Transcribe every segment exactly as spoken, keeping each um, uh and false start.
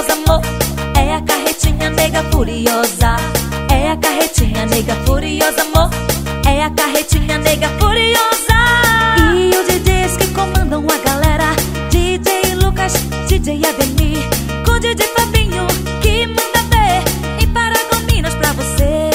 furiosa, amor. É a carretinha nega furiosa. É a carretinha nega furiosa, amor. É a carretinha nega furiosa. E os D Js que comandam a galera: D J Lucas, D J Ademir, com D J Fabinho, que manda ver em Paragominas pra você.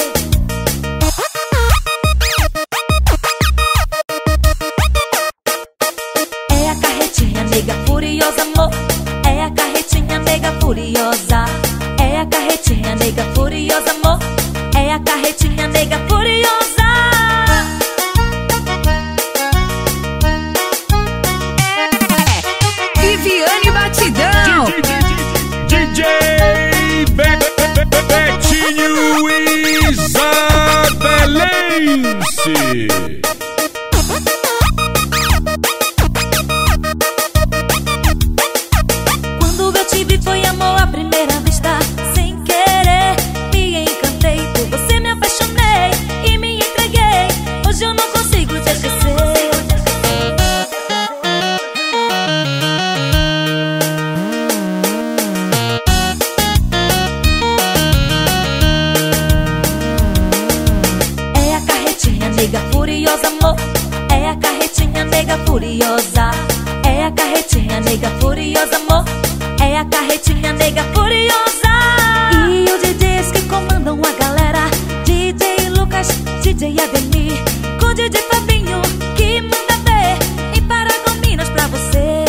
É a carretinha nega furiosa, amor. É a carretinha nega furiosa. É a carretinha nega furiosa, amor. É a carretinha nega furiosa. Viviane Batidão. D J Betinho Isabelense. Quando eu te vi foi amor à primeira vista. Sem querer me encantei, por você me apaixonei e me entreguei. Hoje eu não consigo te esquecer. É a carretinha nega furiosa, amor. É a carretinha nega furiosa. É a carretinha nega furiosa, amor. É a carretinha nega furiosa. E os D Js que comandam a galera: D J Lucas, D J Ademir, com D J Fabinho, que manda ver em Paragominas pra você.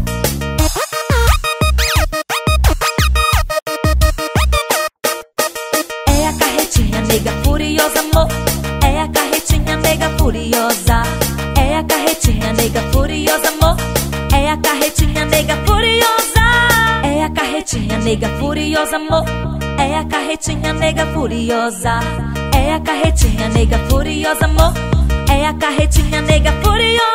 É a carretinha nega furiosa, amor. É a carretinha nega furiosa. É a carretinha nega furiosa, amor. É a carretinha nega furiosa. É a carretinha nega furiosa, amor. É a carretinha nega furiosa. É a carretinha nega furiosa, amor. É a carretinha nega furiosa.